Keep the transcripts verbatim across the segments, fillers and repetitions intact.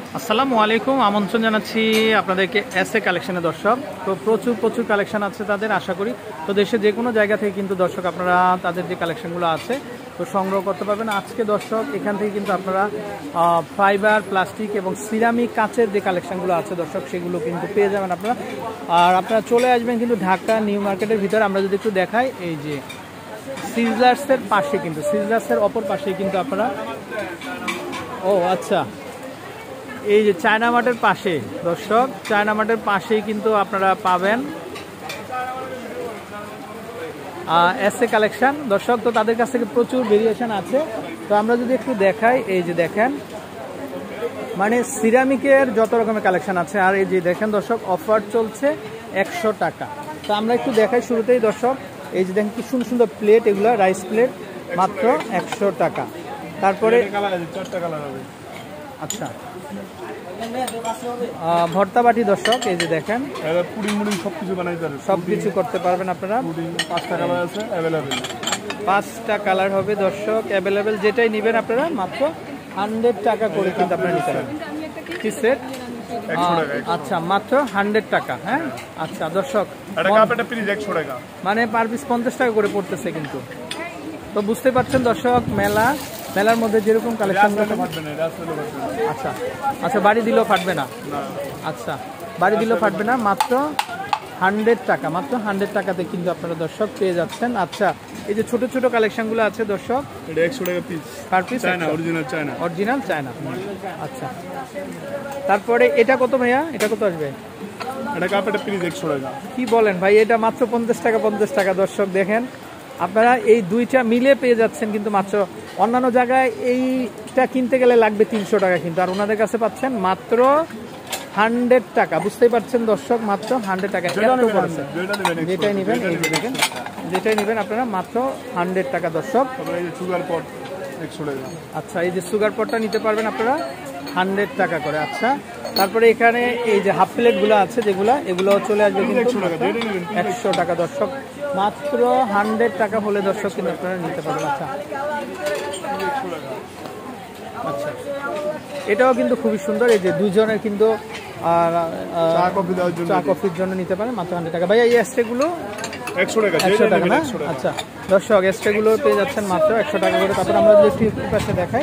আসসালামু আলাইকুম, আমন্ত্রণ জানাচ্ছি আপনাদেরকে এস এ কালেকশনের দর্শক। তো প্রচুর প্রচুর কালেকশন আছে তাদের, আশা করি তো দেশের যে কোনো জায়গা থেকে কিন্তু দর্শক আপনারা তাদের যে কালেকশনগুলো আছে তো সংগ্রহ করতে পারবেন। আজকে দর্শক এখান থেকে কিন্তু আপনারা ফাইবার, প্লাস্টিক এবং সিরামিক কাঁচের যে কালেকশনগুলো আছে দর্শক সেগুলো কিন্তু পেয়ে যাবেন আপনারা। আর আপনারা চলে আসবেন কিন্তু ঢাকা নিউ মার্কেটের ভিতরে। আমরা যদি একটু দেখাই, এই যে সিজলার্সের পাশে কিন্তু সিজলার্সের অপর পাশে কিন্তু আপনারা, ও আচ্ছা, এই যে চায়না মার্টের পাশে দর্শক, চায়না মার্টের পাশেই কিন্তু আপনারা পাবেন এস এ কালেকশন দর্শক। তো তাদের কাছ থেকে প্রচুর ভেরিয়েশন আছে। তো আমরা যদি একটু দেখাই, এই যে দেখেন মানে সিরামিকের যত রকমের কালেকশন আছে। আর এই যে দেখেন দর্শক, অফার চলছে একশো টাকা। তো আমরা একটু দেখাই শুরুতেই দর্শক, এই যে দেখেন কি সুন্দর সুন্দর প্লেট, এগুলো রাইস প্লেট মাত্র একশো টাকা। তারপরে আচ্ছা ভর্তা বাটি দর্শক, এই যে দেখেন পুডিং মুডিং সবকিছু বানাইতে পারবেন, সবকিছু করতে পারবেন আপনারা। পাঁচটা কালার আছে অ্যাভেলেবেল, পাঁচটা কালার হবে দর্শক অ্যাভেলেবেল। যেটাই নেবেন আপনারা মাত্র হান্ড্রেড টাকা করে কিন্তু আপনারা নিতে পারবেন। কি সেট? আচ্ছা, মাত্র হান্ড্রেড টাকা। হ্যাঁ আচ্ছা দর্শক, মানে পার পিস পঞ্চাশ টাকা করে পড়তেছে কিন্তু। তো বুঝতে পারছেন দর্শক, মেলা মেলার মধ্যে যেরকম কালেকশন, আচ্ছা আচ্ছা বাড়ি দিলেও ফাটবে না, আচ্ছা বাড়ি দিলেও ফাটবে না, মাত্র হান্ড্রেড টাকা, মাত্র হান্ড্রেড টাকাতে কিন্তু আপনারা দর্শক পেয়ে যাচ্ছেন। আচ্ছা, এই যে ছোট ছোট কালেকশনগুলো আছে দর্শক, এটা একশো টাকা piece, per piece original China, original China. আচ্ছা, তারপরে এটা কত ভাইয়া, এটা কত আসবে? এটা কাপড়ের পিস একশো টাকা। কি বলেন ভাই, এটা মাত্র পঞ্চাশ টাকা, পঞ্চাশ টাকা দর্শক। দেখেন আপনারা এই দুইটা মিলে পেয়ে যাচ্ছেন কিন্তু মাত্র, অন্যান্য জায়গায় এইটা কিনতে গেলে লাগবে তিনশো টাকা কিন্তু, আর ওনাদের কাছে পাচ্ছেন মাত্র হান্ড্রেড টাকা। বুঝতেই পারছেন দর্শক, মাত্র হান্ড্রেড টাকা। যেটাই নেবেন, এই যে দেখেন, যেটাই নেবেন আপনারা মাত্র হান্ড্রেড টাকা দর্শক। সুগার পট একশো টাকা। আচ্ছা, এই যে সুগার পটটা নিতে পারবেন আপনারা হান্ড্রেড টাকা করে। আচ্ছা, তারপরে এখানে এই যে হাফ প্লেটগুলো আছে যেগুলো, এগুলো চলে আসবে কিন্তু একশো টাকা দর্শক, মাত্র হান্ড্রেড টাকা হলে দর্শক কিন্তু আপনারা নিতে পারবেন। আচ্ছা আচ্ছা, এটাও কিন্তু খুবই সুন্দর। এই যে দুজনের কিন্তু চা কফির জন্য নিতে পারেন মাত্র হান্ড্রেড টাকা। ভাইয়া এই এস্টেগুলো একশো টাকা, একশো টাকা না? আচ্ছা দর্শক, এস্টেগুলো পেয়ে যাচ্ছেন মাত্র একশো টাকা করে। তারপর আমরা যদি পাশে দেখাই,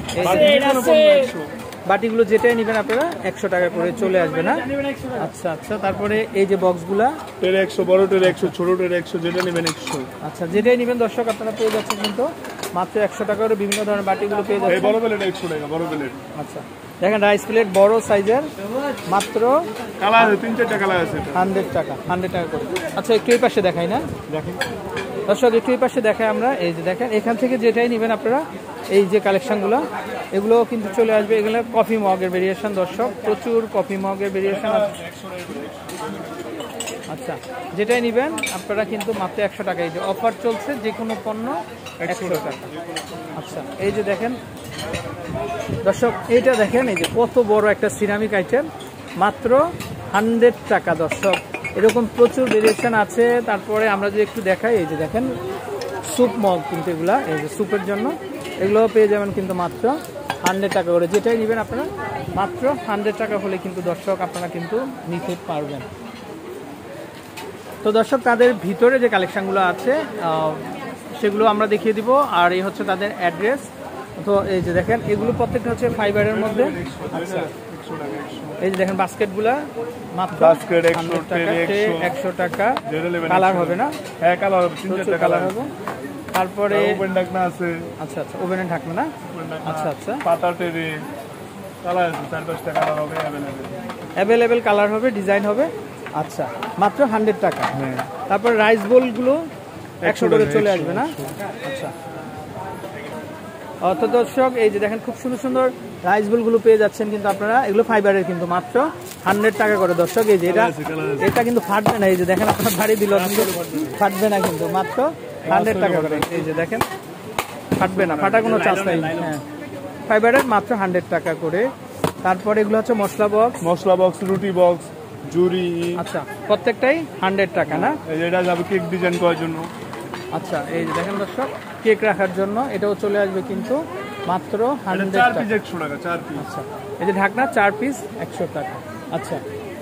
বাটিগুলো যেটাই নেবেন আপনারা একশো টাকা করে চলে আসবে না? আচ্ছা আচ্ছা, তারপরে এই যে বক্সগুলা একশো, বড়টের একশো, ছোটটের একশো, যেটা নেবেন একশো। আচ্ছা, যেটাই নেবেন দর্শক আপনারা পেয়ে যাচ্ছেন কিন্তু মাত্র একশো টাকা করে। বিভিন্ন ধরনের বাটিগুলো পেয়ে যাচ্ছেন। বড় প্লেট একশো টাকা, বড় প্লেট। আচ্ছা দেখেন, রাইস প্লেট বড় সাইজের মাত্র কালার আছে, তিন চারটা কালার আছে, হান্ড্রেড টাকা, হান্ড্রেড টাকা করে। আচ্ছা, একটু এই পাশে দেখাই না, দেখেন দর্শক, একটু এই পাশে দেখাই আমরা। এই যে দেখেন, এখান থেকে যেটাই নেবেন আপনারা, এই যে কালেকশনগুলো এগুলো কিন্তু চলে আসবে। এগুলো কফি মগের ভেরিয়েশন দর্শক, প্রচুর কফি মগের ভেরিয়েশন আছে। আচ্ছা, যেটাই নেবেন আপনারা কিন্তু মাত্র একশো টাকা। এই যে অফার চলছে, যে কোনো পণ্য একশো টাকা। আচ্ছা, এই যে দেখেন দর্শক, এইটা দেখেন, এই যে কত বড় একটা সিরামিক আইটেম, মাত্র হান্ড্রেড টাকা দর্শক। এরকম প্রচুর ভেরিয়েশন আছে। তারপরে আমরা যদি একটু দেখাই, এই যে দেখেন স্যুপ মগ কিন্তু এগুলা, এই যে স্যুপের জন্য এগুলো পেয়ে যাবেন কিন্তু মাত্র হান্ড্রেড টাকা করে। যেটাই নেবেন আপনারা মাত্র হান্ড্রেড টাকা হলে কিন্তু দর্শক আপনারা কিন্তু নিতে পারবেন। তো দর্শক, তাদের ভিতরে যে কালেকশনগুলো আছে সেগুলো আমরা দেখিয়ে দিব। আর এই হচ্ছে তাদের অ্যাড্রেস। তো এই যে দেখেন, এগুলো প্রত্যেকটা হচ্ছে ফাইবারের মধ্যে। আচ্ছা, এই যে দেখেন বাস্কেটগুলা মাত্র একশো টাকা। কালার হবে না? হ্যাঁ, কালার হবে, তিন চারটা কালার হবে। তারপরে ওভেন ঢাকনা আছে। আচ্ছা আচ্ছা, ওভেনের ঢাকনা না? আচ্ছা আচ্ছা, পাতা টেরে কালার আছে, চার পাঁচটা কালার হবে, অ্যাভেলেবেল অ্যাভেলেবেল কালার হবে, ডিজাইন হবে। আচ্ছা, মাত্র হান্ড্রেড টাকা। হ্যাঁ, তারপর রাইস বোলগুলো একশো করে চলে আসবে না? আচ্ছা, অত দর্শক, এই যে দেখেন খুব সুন্দর সুন্দর রাইস বোলগুলো পেয়ে যাচ্ছেন কিন্তু আপনারা। এগুলো ফাইবারের কিন্তু মাত্র হান্ড্রেড টাকা করে দর্শক। এই যে এটা এটা কিন্তু ফাটবে না, এই যে দেখেন আপনার ভারী দিল ফাটবে না কিন্তু, মাত্র হান্ড্রেড টাকা করে। এই যে দেখেন, ফাটবে না, ফাটার কোনো চান্স নেই। হ্যাঁ, ফাইবারের মাত্র হান্ড্রেড টাকা করে। তারপরে এগুলো হচ্ছে মশলা বক্স, মশলা বক্স, রুটি বক্স, জুরি। আচ্ছা, প্রত্যেকটাই হান্ড্রেড টাকা না? এটা যাবে কেক ডিজাইন করার জন্য। আচ্ছা, এই যে দেখেন দর্শক, কেক রাখার জন্য এটাও চলে আসবে কিন্তু মাত্র এটা হান্ড্রেড চার টাকা। পিস একশো টাকা, চার পিস। আচ্ছা, এই যে ঢাকনা চার পিস একশো টাকা। আচ্ছা,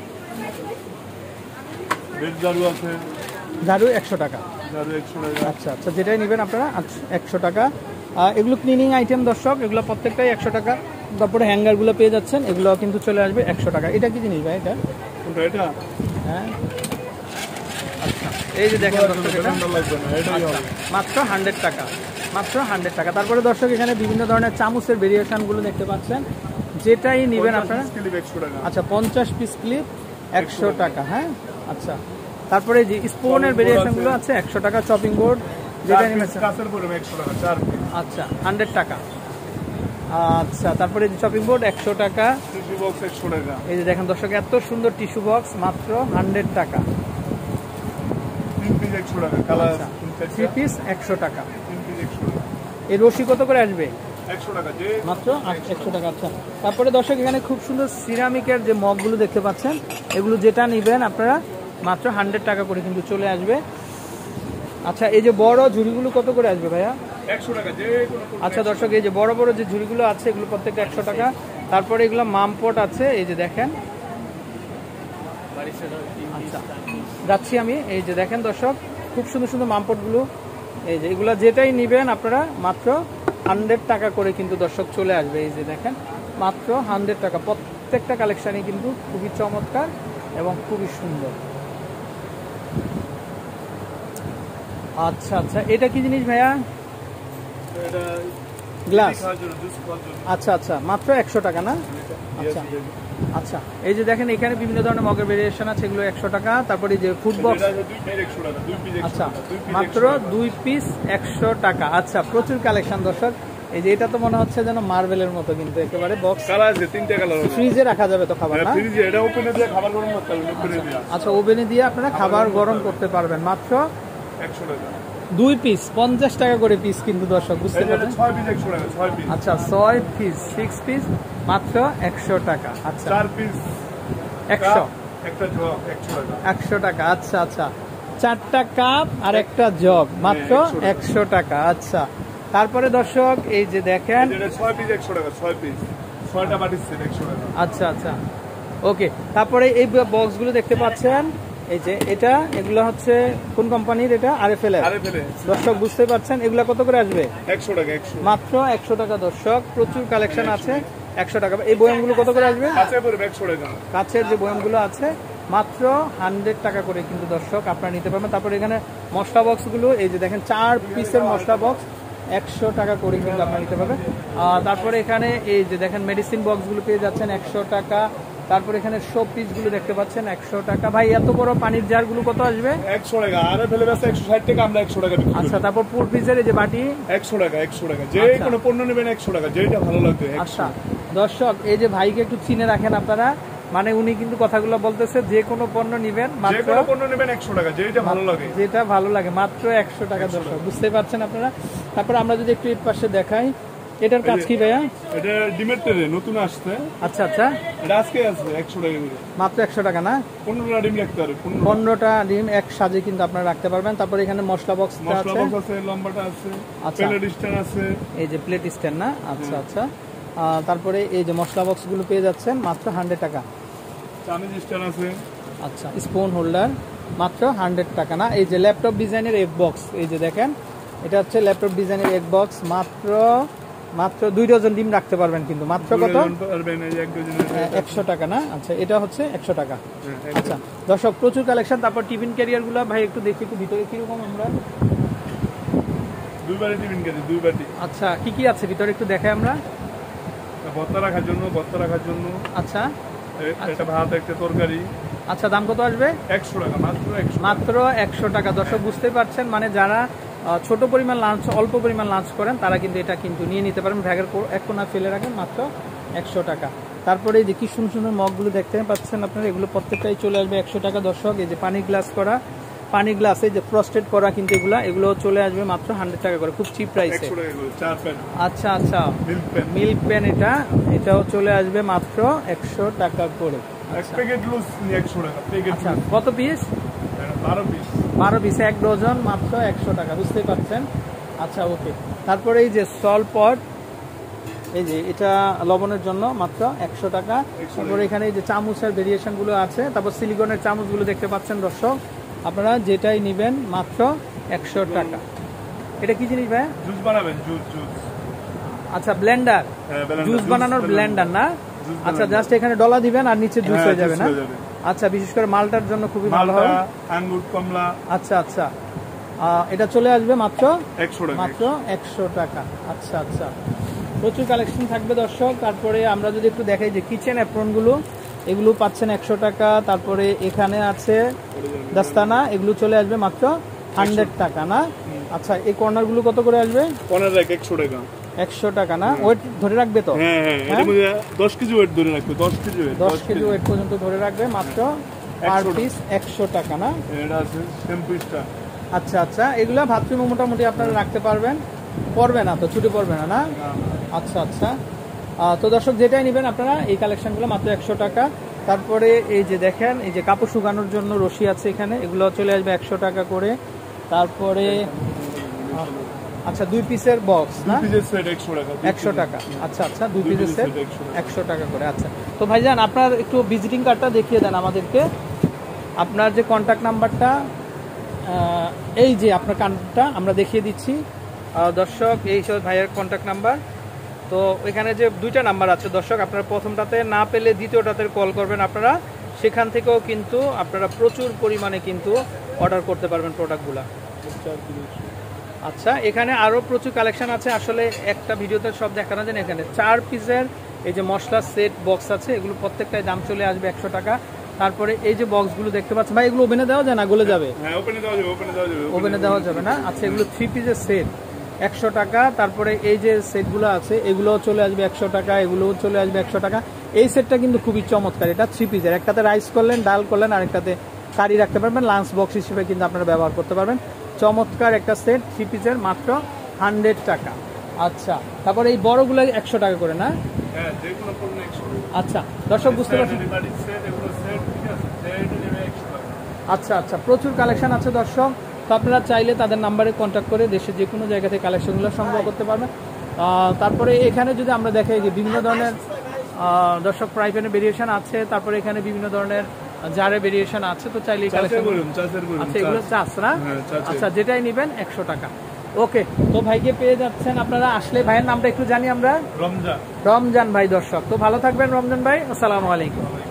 বেড ঝাড়ু আছে, ঝাড়ু একশো টাকা। ঝাড়ু একশো টাকা। আচ্ছা আচ্ছা, যেটাই নেবেন আপনারা একশো টাকা। আহ, এগুলো ক্লিনিং আইটেম দর্শক, এগুলো প্রত্যেকটাই একশো টাকা। তারপরে হ্যাঙ্গারগুলো পেয়ে যাচ্ছেন, এগুলো কিন্তু চলে আসবে একশো টাকা। এটা কি জিনিস ভাই এটা? কোনটা এটা? হ্যাঁ, আচ্ছা, এই যে দেখেন দর্শক, এটা ঠান্ডা লাগবে না, এটাই আচ্ছা, হবে। মাত্র হান্ড্রেড টাকা, মাত্র হান্ড্রেড টাকা। তারপরে দর্শক এখানে বিভিন্ন ধরনের চামচের ভেরিয়েশনগুলো দেখতে পাচ্ছেন, যেটাই নেবেন আপনারা। পঞ্চাশ ক্লিপ একশো টাকা। আচ্ছা, পঞ্চাশ পিস ক্লিপ একশো টাকা। হ্যাঁ, আচ্ছা, তারপরে যে স্পুনের ভেরিয়েশনগুলো আছে একশো টাকা। চপিং বোর্ড যেটা চার নেবেন পিস কাঁচের পরিমাণ একশো টাকা, চার পিস। আচ্ছা হান্ড্রেড টাকা। আচ্ছা, তারপরে যে চপিং বোর্ড একশো টাকা। টিস্যু বক্স একশো টাকা। এই যে দেখেন দর্শক, এত সুন্দর টিস্যু বক্স মাত্র হান্ড্রেড টাকা। তিন পিস একশো টাকা, কালার আচ্ছা, থ্রি পিস একশো টাকা। তিন পিস একশো টাকা, এই রশি কত করে আসবে? একশো টাকা। যে মাত্র একশো টাকা। আচ্ছা, তারপরে দর্শক এখানে খুব সুন্দর সিরামিকের যে মগগুলো দেখতে পাচ্ছেন, এগুলো যেটা নেবেন আপনারা মাত্র হান্ড্রেড টাকা করে কিন্তু চলে আসবে। আচ্ছা, এই যে বড় ঝুড়িগুলো কত করে আসবে ভাইয়া? একশো টাকা। যে কোনো আচ্ছা দর্শক, এই যে বড় বড় যে ঝুড়িগুলো আছে, এগুলো প্রত্যেকটা একশো টাকা। তারপরে এগুলো মামপট আছে, এই যে দেখেন। আচ্ছা, যাচ্ছি আমি। এই যে দেখেন দর্শক, খুব সুন্দর সুন্দর মামপটগুলো। এই যে এগুলো যেটাই নেবেন আপনারা মাত্র হান্ড্রেড টাকা করে কিন্তু দর্শক চলে আসবে। এই যে দেখেন, মাত্র হান্ড্রেড টাকা। প্রত্যেকটা কালেকশানই কিন্তু খুবই চমৎকার এবং খুবই সুন্দর। আচ্ছা আচ্ছা, এটা কি জিনিস ভাইয়া? এটা গ্লাস। খাওয়ার জন্য, জুস খাওয়ার জন্য। আচ্ছা আচ্ছা, মাত্র একশো টাকা না? আচ্ছা আচ্ছা, এই যে দেখেন এখানে বিভিন্ন ধরনের মগের ভেরিয়েশন আছে, এগুলো একশো টাকা। তারপরে এই যে ফুড বক্স, এটা দুই পিস একশো টাকা, দুই পিস একশো আচ্ছা, টাকা, দুই পিস মাত্র দুই পিস একশো টাকা। আচ্ছা, প্রচুর কালেকশন দর্শক। এই যে এটা তো মনে হচ্ছে যেন মার্বেলের মতো, কিন্তু একেবারে বক্স। কালার আছে, তিনটা কালার হবে। ফ্রিজে রাখা যাবে তো খাবার না? ফ্রিজে, এটা ওপেনে দিয়ে খাবার গরম করতে হবে, ওপেনে দিয়ে। আচ্ছা, ওভেনে দিয়ে আপনারা খাবার গরম করতে পারবেন। মাত্র একশো টাকা। দুই পিস পঞ্চাশ টাকা করে পিস কিন্তু দর্শক, বুঝতে এটা পারছেন? ছয় পিস একশো টাকা, ছয় পিস। আচ্ছা, ছয় পিস, সিক্স পিস মাত্র একশো টাকা। আচ্ছা, চার পিস একশো, একটা জগ একশো টাকা। একশো টাকা। আচ্ছা আচ্ছা, চারটা কাপ আর একটা জগ মাত্র একশো টাকা। আচ্ছা, তারপরে দর্শক এই যে দেখেন, এটা ছয় পিস একশো টাকা, ছয় পিস, ছয়টা বাটির সেট একশো টাকা। আচ্ছা আচ্ছা, ওকে। তারপরে এই বক্সগুলো দেখতে পাচ্ছেন, এই যে এটা, এগুলো হচ্ছে কোন কোম্পানির? এটা আরএফএল এর। আরে ফেলে দর্শক বুঝতে পারছেন, এগুলো কত করে আসবে? একশো টাকা, একশো। মাত্র একশো টাকা দর্শক, প্রচুর কালেকশন আছে। একশো টাকা। এই বয়ামগুলো কত করে আসবে? কাঁচা পড়বে একশো টাকা। কাছের যে বয়ামগুলো আছে মাত্র হান্ড্রেড টাকা করে কিন্তু দর্শক আপনারা নিতে পারবেন। তারপরে এখানে মশলা বক্সগুলো, এই যে দেখেন চার পিসের মশলা বক্স একশো টাকা করে কিন্তু আপনারা নিতে পারবেন। আর তারপরে এখানে এই যে দেখেন মেডিসিন বক্সগুলো পেয়ে যাচ্ছেন একশো টাকা। তারপরে এখানে শো পিসগুলো দেখতে পাচ্ছেন একশো টাকা। ভাই, এত বড় পানির জারগুলো কত আসবে? একশো টাকা। আরে ফেলে ব্যস্ত একশো ষাট টাকা, আমরা একশো টাকা বিক্রি করি। আচ্ছা, তারপর পুর পিসের এই যে বাটি একশো টাকা, একশো টাকা। যে আচ্ছা। কোনো পণ্য নেবেন একশো টাকা, যেটা ভালো লাগবে। আচ্ছা দর্শক, এই যে ভাইকে একটু চিনে রাখেন আপনারা, মানে উনি কিন্তু কথাগুলো বলতেছে যে কোনো পণ্য নিবেন যে মাত্র, কোনো পণ্য নেবেন একশো টাকা, যেটা ভালো লাগে। যেটা ভালো লাগে মাত্র একশো টাকা দর্শক, বুঝতে পারছেন আপনারা। তারপর আমরা যদি একটু এর পাশে দেখাই, এটার কাজ কি ভাইয়া? এটা ডিমের তেলে নতুন আসছে। আচ্ছা আচ্ছা, এটা আজকে আছে একশো টাকা করে, মাত্র একশো টাকা না? পনেরোটা ডিম রাখতে পারে। পনেরোটা ডিম এক সাজে কিন্তু আপনারা রাখতে পারবেন। তারপর এখানে মশলা বক্স মশলা আছে, বক্স আছে, লম্বাটা আছে, আচ্ছা। প্লেট স্ট্যান্ড আছে, এই যে প্লেট স্ট্যান্ড না? আচ্ছা আচ্ছা, আহ, তারপরে এই যে মশলা বক্সগুলো পেয়ে যাচ্ছেন মাত্র হান্ড্রেড টাকা। চামিজ স্ট্যান্ড আছে। আচ্ছা, স্পুন হোল্ডার মাত্র হান্ড্রেড টাকা না? এই যে ল্যাপটপ ডিজাইনের এগ বক্স, এই যে দেখেন এটা হচ্ছে ল্যাপটপ ডিজাইনের এগ বক্স, মাত্র মাত্র দুই ডজন ডিম রাখতে পারবেন কিন্তু মাত্র কত? একশো টাকা না? আচ্ছা, এটা হচ্ছে একশো টাকা। আচ্ছা দর্শক, প্রচুর কালেকশন। তারপর টিফিন ক্যারিয়ার গুলো ভাই একটু দেখি, একটু ভিতরে কিরকম আমরা। দুই বাটি টিফিন ক্যারি, দুই বাটি। আচ্ছা, কি কি আছে ভিতরে একটু দেখাই আমরা। ভর্তা রাখার জন্য, ভর্তা রাখার জন্য। আচ্ছা, একটা ভাত, একটা তরকারি। আচ্ছা, দাম কত আসবে? একশো টাকা, মাত্র একশো। মাত্র একশো টাকা দর্শক, বুঝতেই পারছেন, মানে যারা ছোট পরিমাণ লাঞ্চ, অল্প পরিমাণ লাঞ্চ করেন, তারা কিন্তু এটা কিন্তু নিয়ে নিতে পারেন। ব্যাগের এক কোণা ফেলে রাখেন, মাত্র একশো টাকা। তারপরে এই যে কি সুন্দর সুন্দর মগগুলো দেখতে পাচ্ছেন আপনারা, এগুলো প্রত্যেকটাই চলে আসবে একশো টাকা দর্শক। এই যে পানি গ্লাস করা, পানি গ্লাস, এই যে ফ্রস্টেড করা কিন্তু এগুলো এগুলো চলে আসবে মাত্র হান্ড্রেড টাকা করে, খুব চিপ প্রাইসে। আচ্ছা আচ্ছা, মিল্ক প্যান, এটা এটাও চলে আসবে মাত্র একশো টাকা করে। আচ্ছা, কত পিস? বারো পিস, বারো পিস, এক ডজন, মাত্র একশো টাকা, বুঝতেই পারছেন। আচ্ছা, ওকে। তারপরে এই যে সল পট, এই যে এটা লবণের জন্য মাত্র একশো টাকা। তারপর এখানে এই যে চামচের ভেরিয়েশন গুলো আছে, তারপর সিলিকনের চামচগুলো দেখতে পাচ্ছেন দর্শক, আপনারা যেটাই নেবেন মাত্র একশো টাকা। এটা কি জিনিস ভাই? জুস বানাবেন, জুস জুস। আচ্ছা ব্লেন্ডার, জুস বানানোর ব্লেন্ডার না? আচ্ছা জাস্ট এখানে ডলা দিবেন আর নিচে জুস হয়ে যাবে না? আচ্ছা, বিশেষ করে মালটার জন্য খুবই ভালো হবে। আঙ্গুর, কমলা। আচ্ছা আচ্ছা, এটা চলে আসবে মাত্র একশো টাকা। মাত্র একশো টাকা। আচ্ছা আচ্ছা, প্রচুর কালেকশন থাকবে দর্শক। তারপরে আমরা যদি একটু দেখাই যে কিচেন অ্যাপ্রন গুলো, এগুলো পাচ্ছেন একশো টাকা। তারপরে এখানে আছে দাস্তানা, এগুলো চলে আসবে মাত্র হান্ড্রেড টাকা না? আচ্ছা, এই কর্নার গুলো কত করে আসবে? কর্নার একশো টাকা। একশো টাকা না? ওয়েট ধরে রাখবে তো? হ্যাঁ হ্যাঁ, এর মধ্যে দশ কেজি ওয়েট ধরে রাখবে। দশ কেজি ওয়েট, দশ কেজি ওয়েট পর্যন্ত ধরে রাখবে মাত্র পার পিস একশো টাকা না? এটা আছে টেম্পিস্টা। আচ্ছা আচ্ছা, এগুলা ভাতৃম মোটামুটি আপনারা রাখতে পারবেন, পড়বে না তো, ছুটে পড়বে না না? আচ্ছা আচ্ছা, তো দর্শক যেটাই নেবেন আপনারা এই কালেকশনগুলো মাত্র একশো টাকা। তারপরে এই যে দেখেন, এই যে কাপড় শুকানোর জন্য রশি আছে এখানে, এগুলো চলে আসবে একশো টাকা করে। তারপরে আচ্ছা, দুই পিসের বক্স না? একশো টাকা। আচ্ছা আচ্ছা, দুই পিসের সেট একশো টাকা করে। আচ্ছা, তো ভাইজান আপনার একটু ভিজিটিং কার্ডটা দেখিয়ে দেন আমাদেরকে, আপনার যে কন্ট্যাক্ট নাম্বারটা, এই যে আপনার কার্ডটা আমরা দেখিয়ে দিচ্ছি দর্শক, এই সব ভাইয়ের কন্ট্যাক্ট নাম্বার। তো এখানে যে দুইটা নাম্বার আছে দর্শক, আপনারা প্রথমটাতে না পেলে দ্বিতীয়টাতে কল করবেন আপনারা, সেখান থেকেও কিন্তু আপনারা প্রচুর পরিমাণে কিন্তু অর্ডার করতে পারবেন প্রোডাক্টগুলা। আচ্ছা, এখানে আরও প্রচুর কালেকশন আছে, আসলে একটা ভিডিওতে সব দেখানো যায় না। এখানে চার পিসের এই যে মশলা সেট বক্স আছে, এগুলো প্রত্যেকটাই দাম চলে আসবে একশো টাকা। তারপরে এই যে বক্সগুলো দেখতে পাচ্ছেন ভাই, এগুলো ওভেনে দেওয়া যায় না? গলে যাবে? ওভেনে দেওয়া যাবে না? আচ্ছা, এগুলো থ্রি পিসের সেট একশো টাকা। তারপরে এই যে সেটগুলো আছে এগুলো চলে আসবে একশো টাকা, এগুলোও চলে আসবে একশো টাকা। এই সেটটা কিন্তু খুবই চমৎকার, এটা থ্রি পিসের, একটাতে রাইস করলেন, ডাল করলেন, আরেকটাতে কারি রাখতে পারবেন, লাঞ্চ বক্স হিসেবে কিন্তু আপনারা ব্যবহার করতে পারবেন। চমৎকার একটা সেট থ্রি পিসের, মাত্র হান্ড্রেড টাকা। আচ্ছা, তারপরে এই বড়গুলো একশো টাকা করে না? আচ্ছা দর্শক বুঝতে পারছেন। আচ্ছা আচ্ছা, প্রচুর কালেকশন আছে দর্শক, তো আপনারা চাইলে তাদের নাম্বারে কন্ট্যাক্ট করে দেশের যে কোনো জায়গা থেকে কালেকশনগুলো সংগ্রহ করতে পারবেন। তারপরে এখানে যদি আমরা দেখাই যে বিভিন্ন ধরনের দর্শক ফ্রাই প্যানের ভেরিয়েশন আছে, তারপরে এখানে বিভিন্ন ধরনের জারে ভেরিয়েশন আছে, তো চাইলে কালেকশন। আচ্ছা, এগুলো চাষ না? আচ্ছা, যেটাই নেবেন একশো টাকা। ওকে, তো ভাইকে পেয়ে যাচ্ছেন আপনারা, আসলে ভাইয়ের নামটা একটু জানি আমরা, রমজান। রমজান ভাই দর্শক, তো ভালো থাকবেন রমজান ভাই, আসসালামু আলাইকুম।